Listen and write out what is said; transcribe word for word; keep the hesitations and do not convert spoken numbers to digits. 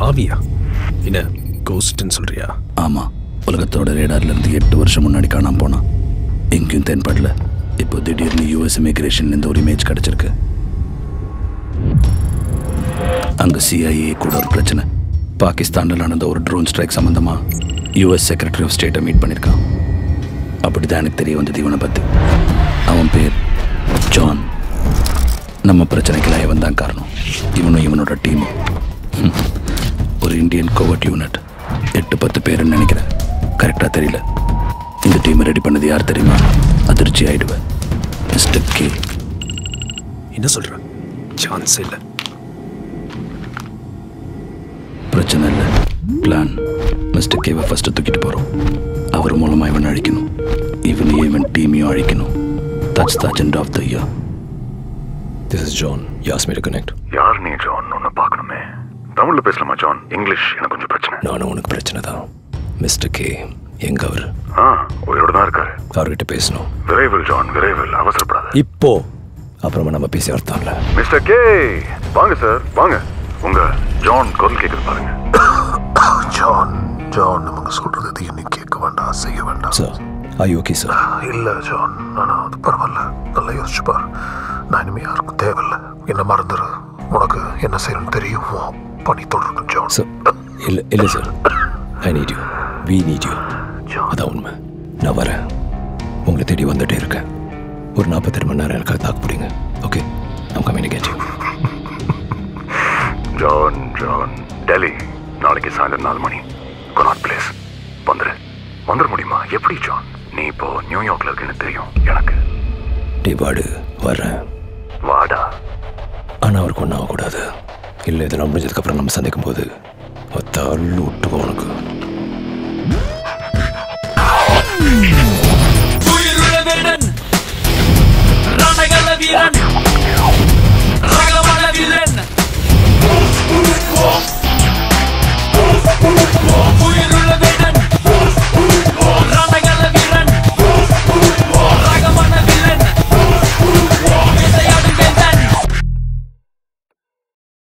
ஆவியா? என்ன கோஸ்ட்னு சொல்றியா? ஆமாம், உலகத்தோட ரேடார்லேருந்து எட்டு வருஷம் முன்னாடி காணாமல் போனான். எங்கேயும் தென்படல. இப்போ திடீர்னு யூஎஸ் இமிக்ரேஷன்லேருந்து ஒரு இமேஜ் கிடச்சிருக்கு. அங்கே சிஐஏ கூட ஒரு பிரச்சனை. பாகிஸ்தானில் நடந்த ஒரு ட்ரோன் ஸ்ட்ரைக் சம்மந்தமாக யூஎஸ் செக்ரட்டரி ஆஃப் ஸ்டேட்டை மீட் பண்ணியிருக்கான். அப்படி தான் எனக்கு தெரிய வந்தது இவனை பற்றி. அவன் பேர் ஜான். நம்ம பிரச்சனைக்கெல்லாம் இவன் தான் காரணம். இவனும் இவனோட டீமும் ஒரு இந்தியன் கோவர்ட் யூனிட். எட்டு பத்து பேருன்னு நினைக்கிறேன், கரெக்டாக தெரியல. இந்த டீமை ரெடி பண்ணது யார் தெரியுமா? அதிர்ச்சி ஆயிடுவேன். Mister K. என்ன சொல்ற? சான்ஸ் இல்லை. பிரச்சனை இல்லை, பிளான். மிஸ்டர் கேவை ஃபஸ்ட்டு தூக்கிட்டு போகிறோம். அவர் மூலமாக இவன் அழிக்கணும். இவனையும் இவன் டீமையும் அழிக்கணும். That's the agenda of the year. This is John. You asked me to connect. யார் நீ ஜான்? உன்னை பார்க்கணுமே. தமிழில் பேசலாமா ஜான்? இங்கிலீஷ் எனக்கு கொஞ்சம் பிரச்சனை. நானும் உனக்கு பிரச்சனை தான். மிஸ்டர் கே எங்க அவர்? ஆ, உயிரோட தான் இருக்காரு. அவர்கிட்ட பேசணும். விரைவில் ஜான், விரைவில். அவசரப்படாத. இப்போ அப்புறமா நம்ம பேசி அர்த்தம் இல்லை. மிஸ்டர் கே, வாங்க சார், வாங்க. உங்க ஜான் குரல் கேட்குது பாருங்க. ஜான், ஜான் நமக்கு சொல்றது எதையும் நீ கேட்க வேண்டாம், செய்ய வேண்டாம். Sir, are you okay, sir? இல்லை ஜான், ஆனால் அது பரவாயில்ல. நல்லா யோசிச்சு பார். நான் இனிமே யாருக்கும் தேவையில்லை. என்ன மறந்துடு. உனக்கு என்ன செய்யணும்னு தெரியும். பணி தொடரும் ஜான். சார், இல்லை இல்லை sir. I need you. We need you. அதான் உண்மை. நான் வரேன். உங்களை தேடி வந்துட்டே இருக்கேன். ஒரு நாற்பத்தெட்டு மணி நேரம் எனக்காக தாக்கு பிடிங்க. Okay, I'm coming to get you. John, John, Delhi நாளைக்கு சாயந்தரம் நாலு மணி. Cannot place. வந்துரு. வந்துட முடியுமா? எப்படி ஜான்? நீ இப்போ நியூயார்க்ல இருக்குன்னு தெரியும் எனக்கு. டே வாடு, வர்றேன். வாடா. ஆனால் அவருக்கு ஒன்றும் ஆகக்கூடாது. இல்லை, இதெல்லாம் முடிஞ்சதுக்கப்புறம் நம்ம சந்திக்கும் போது தள்ளு விட்டுவோம் உனக்கு. உயிரோட